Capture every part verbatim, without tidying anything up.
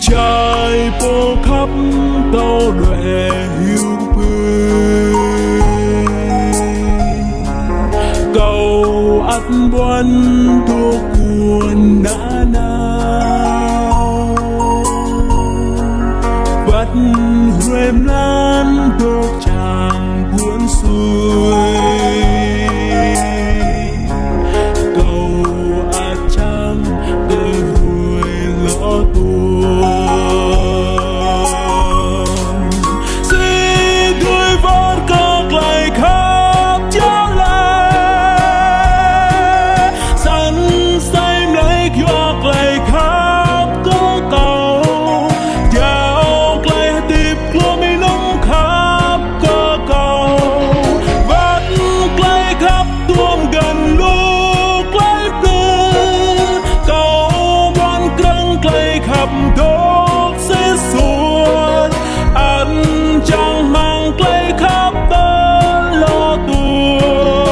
trai phố khắp tàu đuệ hiu bơi cầu ắt buồn thuộc buồn đã nào vắt huêm lan thuộc chàng buồn xuôi cầu ắt trăng cơ hồi lõ tuồng xin tôi vẫn các lại khắp cháu lệ sẵn say lấy giọt lại khắp có cầu dạo lại tìm luôn mi nông khắp có cầu vẫn lại khắp tuồng gần lúc lại tư cầu bon krâng lại khắp đốt sẽ xuân ăn chẳng mang lại khắp bên lo tuồng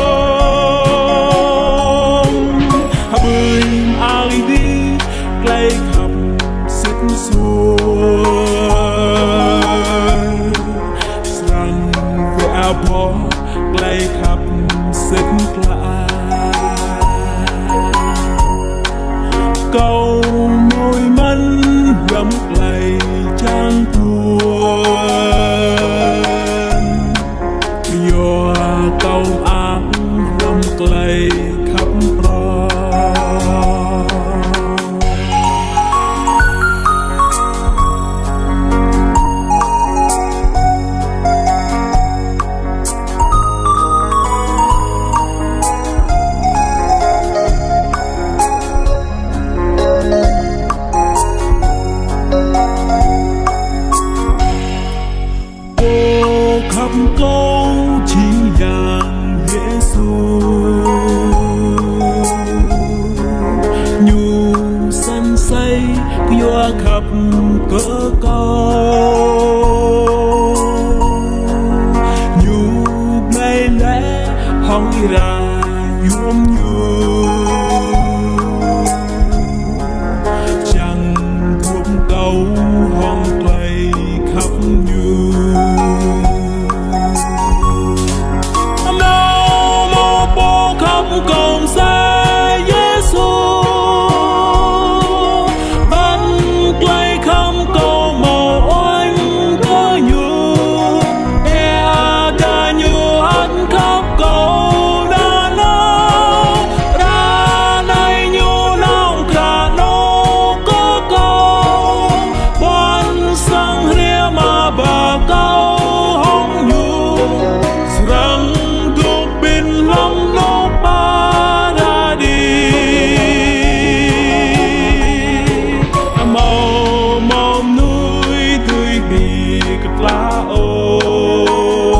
bơi ai đi lại khắp xích xuôi rằng vẽ bỏ lại khắp xích lại câu môi mắn gấm lại trang tuôn yo câu ác gấm lại khắp pro khắp câu chính yang Giêsu nhu sân say qua khắp cỡ câu nhu ngày lẽ hong ra yum nhu chẳng thuộc câu hong play khắp nhu cùng xa Giêsu vẫn lấy không cầu màu oanh có nhu e đã nhu ăn khắp cầu đã nó ra này nhu nong cả nô có cầu quan sang ria mà bà câu hong nhu rằng thuộc bên lòng nó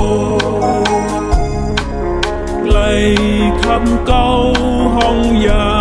khắp câu hong già